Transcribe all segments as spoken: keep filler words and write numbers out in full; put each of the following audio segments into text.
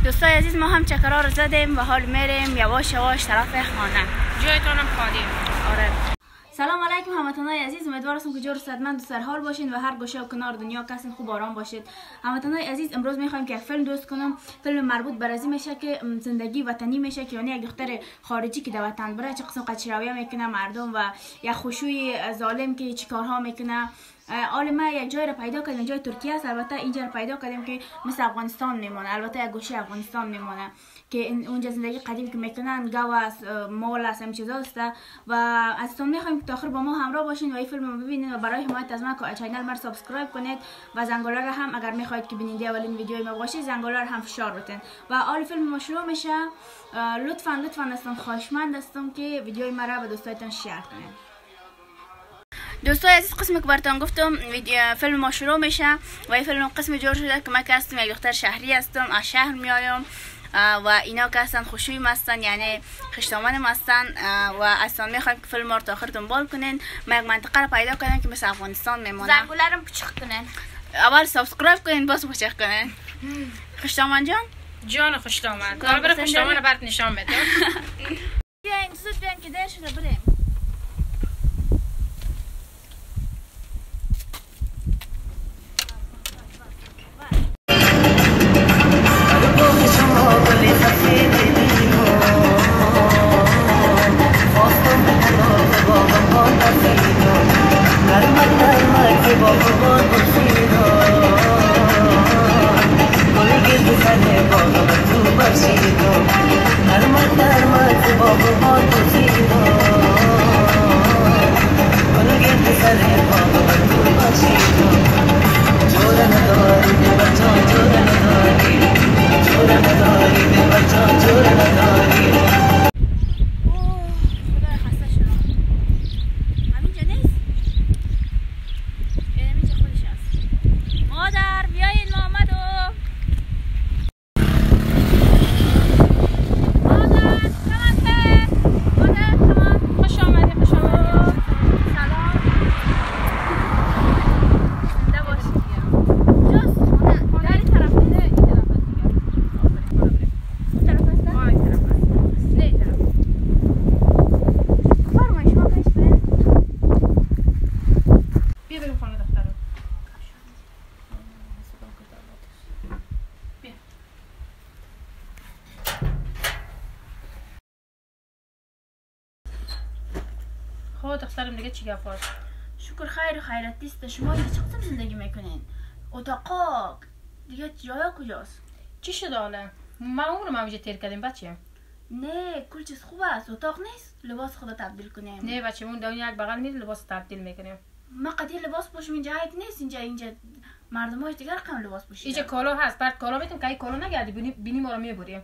دوستای عزیز ما هم چکرها رو زدیم و حال میریم یواش یواش طرف خانه. جایتانم خالی. آره. سلام علیکم هموطنان عزیز، امیدوارم که جور صحتمند و سرحال باشین و هر گوشه و کنار دنیا کسین خوب آرام باشید. هموطنان عزیز امروز میخوایم که یک فیلم دوست کنم. فیلم مربوط بر ازی میشه که زندگی وطنی میشه که یعنی یک دختر خارجی که در وطن بره چه قسم قچراوی میکنه مردم و یک خوشوی ظالم که چی کارها میکنه. حال ما یک جای رو پیدا کردیم، جای ترکیه است. البته اینجا رو پیدا کردیم که مثل افغانستان میمونه، البته یک گوشه افغانستان میمونه که اونجا زندگی قدیم که میکنن گاو است، مال است، همین چیزا است و ازتون میخوایم که تا آخر با ما همراه باشین و این فیلم رو ببینید و برای حمایت از من چینل ما سابسکرایب کنید و زنگوله رو هم اگر میخواید که ببینید اولین ویدیوی ما باشه زنگوله رو هم فشار بتین و حال فیلم ما شروع میشه. لطفا لطفا هستم خواهشمند هستم که ویدیوی ما رو به دوستایتون شیر کنید. دوستای عزیز قسمی که براتون گفتم ویدیو فیلم ما شروع میشه و این فیلم قسمی جور شده که من که هستم یک دختر شهری هستم، از شهر میایم و اینا که هستن خوشوی هستن یعنی خشتامن هستن و اصلا میخوایم که فیلم ما رو تا آخر دنبال کنین. ما یک منطقه رو پیدا کنین که مثل افغانستان میمونه. زنگوله رو پچق کنین، اول سابسکرایب کنین باز پچق کنین. خشتامن جان جان خشتامن حالا برای خشتامن رو برات نشان بده. بیاین زود بیاین که دیر شده بریم. خب دخترم دیگه چی گفت؟ شکر خیر و خیرت است. شما اینجا چه قسم زندگی میکنین؟ اتاقا دیگه جایا کجاست؟ چی شده حالا؟ ما اون رو ما اینجا تیر کردیم بچه. نه کل چیز خوب است، اتاق نیست لباس خدا تبدیل کنیم. نه بچه اون دنیا یک بغل میره لباس تبدیل میکنیم. ما قضیه لباس پوشم اینجا عیب نیست. اینجا اینجا مردماش دیگر قم لباس پوشیدن. اینجا کالا هست، بعد کالا میتونم که کالا نگردی بینی بینی ما رو میبریم.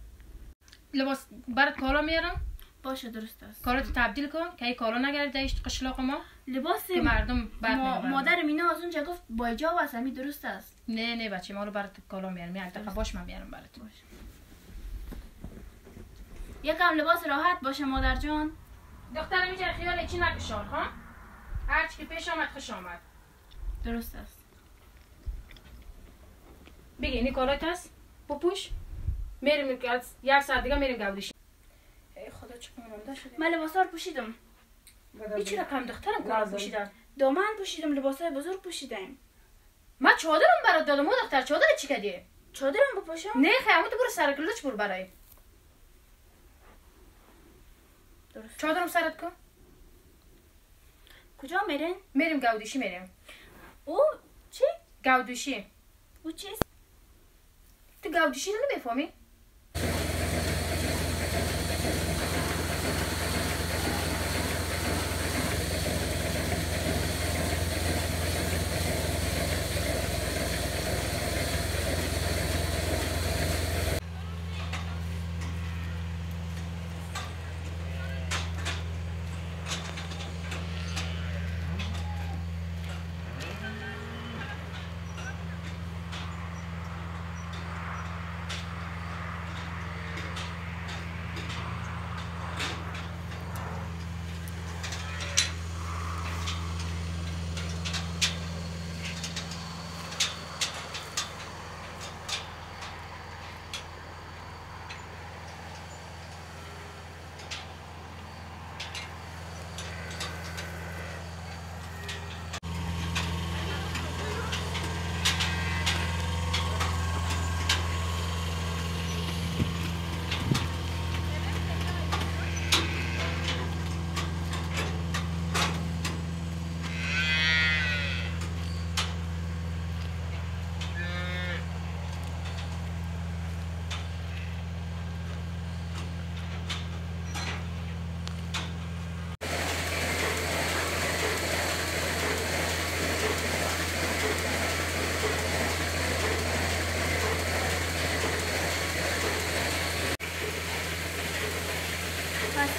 لباس برات کالا میارم. باشه درست است. کالا تبدیل کن که کالا نگرده ایش قشلاق ما. لباس که مردم بعد ما مادر مینا از اونجا گفت با حجاب است، همین درست است. نه نه بچه ما رو برات کالا میارم. یک دقیقه باش من میارم برات. باشه. یکم لباس راحت باشه مادر جان. دخترم اینجا خیال چی نکشان ها؟ هر چی که پیش آمد خوش آمد. درست است. بگی این کالات هست؟ بپوش. میریم یک ساعت دیگه میریم گودیش. ای خدا چه مونده شده. من لباسا رو پوشیدم. این چی رقم دخترم کلا پوشیدن؟ دامن پوشیدم، لباسای بزرگ پوشیدم. ما چادرم برات دادم دختر. چادر چی کردی؟ چادرم بپوشم؟ نه خیلی تو برو سر کلوچ برو برای. درست. چادرم سرت کن. کجا میرین؟ میریم گودیشی میریم. او چی؟ گودیشی. او چیست؟ تو گودیشی رو نمیفهمی؟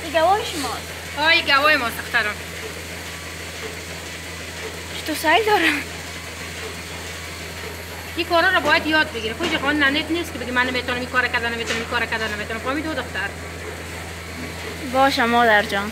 گواه شماست. آی گواه ما سخترم. تو سعی دارم. این کارا رو باید یاد بگیره. کجا خان ننت نیست که بگی من نمیتونم این کارو کردن نمیتونم این کارو کردن نمیتونم. فهمی دو دختر. باشه مادر جان.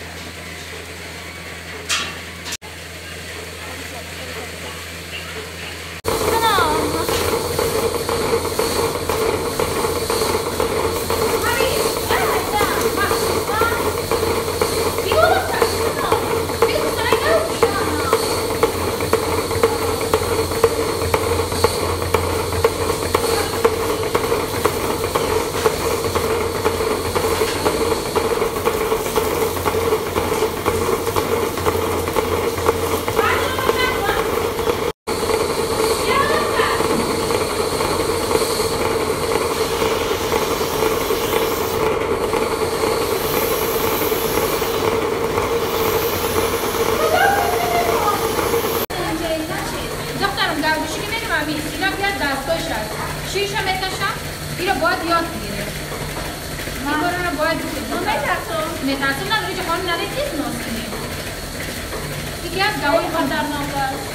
شیشه میکشم این رو باید یاد بگیره این کار رو باید بکنم میترسم میترسم نداری که خانم نداری چیز ناز کنیم یکی از گواه خطرناک است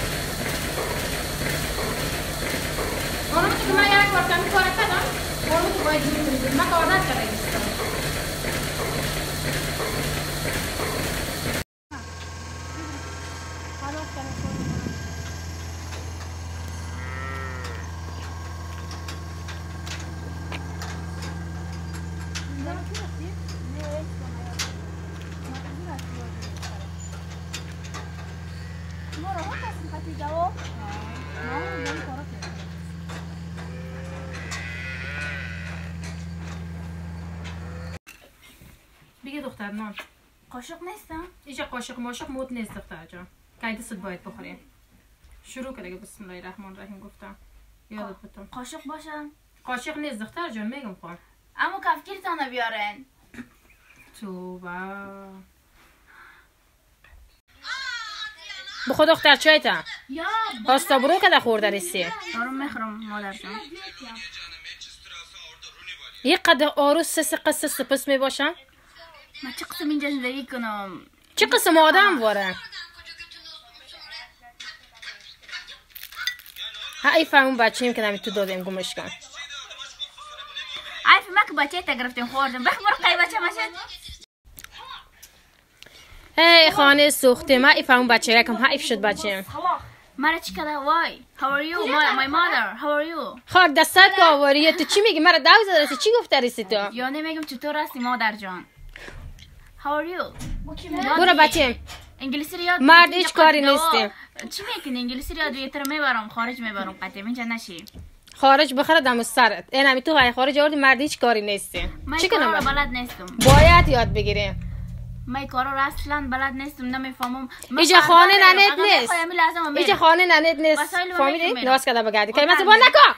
خانم که من یک بار کمی کار کردم خانم که باید جور کنیم من کار نکرده گیستم بگه دختر نان قاشق نیستم؟ اینجا قاشق ماشق موت نیست دختر جان که دستت باید بخوریم شروع کرده بسم الله الرحمن الرحیم گفتم یادت بتم قاشق باشم؟ قاشق نیست دختر جان میگم خواهم اما کفگیرتان بیارن تو با بخود دختر چایتا پاستا برو که در خورده رسی دارم میخورم مادر جان یک قدر آروز سه قصه سپس می باشم من چه قسم اینجا زندگی کنم چه قسم آدم واره حیف همون بچه ایم که نمی تو دادیم گمش کن حیف ما که بچه تا گرفتیم خوردم بخبر قی بچه مشد ای خانه سوخته ما حیف همون بچه یکم حیف شد بچه ایم مرا چی کده وای how are you my, my mother how are you خار دستت که آوریه تو چی میگی مرا دو زده رسی چی گفته رسی تو یا نمیگم چطور هستی مادر جان how are you برو بچه ایم انگلیسی رو یاد مرد هیچ کاری نیستیم چی میکنی انگلیسی رو یاد بگیرم میبرم خارج میبرم قطعه اینجا نشی خارج بخره دم سرت این همی تو های خارج آوردی مرد هیچ کاری نیستیم چی کنم من بلد نیستم باید یاد بگیریم من کارا رو اصلا بلد نیستم نمیفهمم اینجا خانه ننت نیست اینجا خانه ننت نیست فهمیدی نواز کده بگردی که من زبان نکن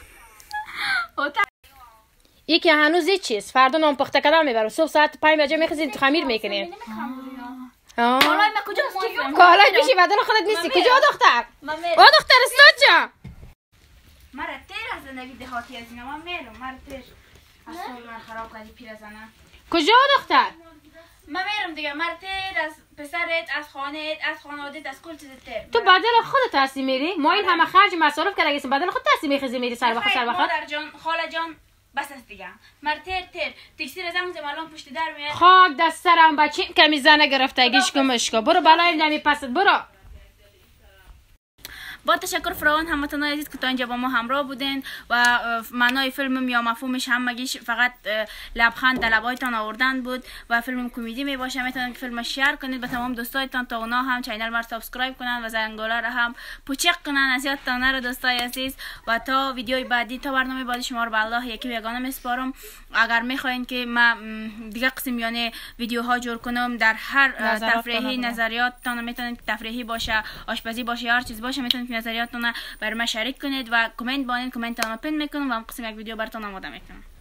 یکی هنوز هیچ چیز فردا نام پخته کردن میبرم صبح ساعت پنج بجه میخزید خمیر میکنین کالای من کجاست کالای پیشی بدن خودت نیستی کجا دختر او دختر استاد جا مرا تیر از زندگی دهاتی از اینا من میرم مرا تیر اصلا من خراب کردی پیرزنه کجا دختر من میرم دیگه مرا تیر از پسرت از خانهت از خانوادت از کل چیز تیر تو بدل خودت هستی میری ما این همه خرج مصارف کردیم بدل خودت هستی میخزی میری سر وقت سر وقت مادر جان خاله جان بس است دیگه مر تیر تیر تکسی رو زنگ زمالان پشت در میاد خاک دست سرم بچه که میزنه گرفتگیش کمشکا برو بلای نمی پست برو با تشکر فراوان هموطنان عزیز که تا اینجا با ما همراه بودین و معنای فیلم یا مفهومش همگیش فقط لبخند در لبایتان آوردن بود و فیلم کمدی می باشه میتونید که فیلم شیر کنید به تمام دوستایتان تا اونا هم چینل ما رو سابسکرایب کنن و زنگوله رو هم پوچق کنن از یادتان نره دوستای عزیز و تا ویدیوی بعدی تا برنامه بعدی شما رو به الله یکی یگانه میسپارم اگر میخواین که ما دیگه قسم یعنی ویدیوها جور کنم در هر تفریحی نظریاتتان میتونید تفریحی باشه آشپزی باشه هر چیز باشه میتونید نظریاتتون برای ما شریک کنید و کامنت بانید کامنت رو پین میکنم و قسم یک ویدیو براتون آماده میکنم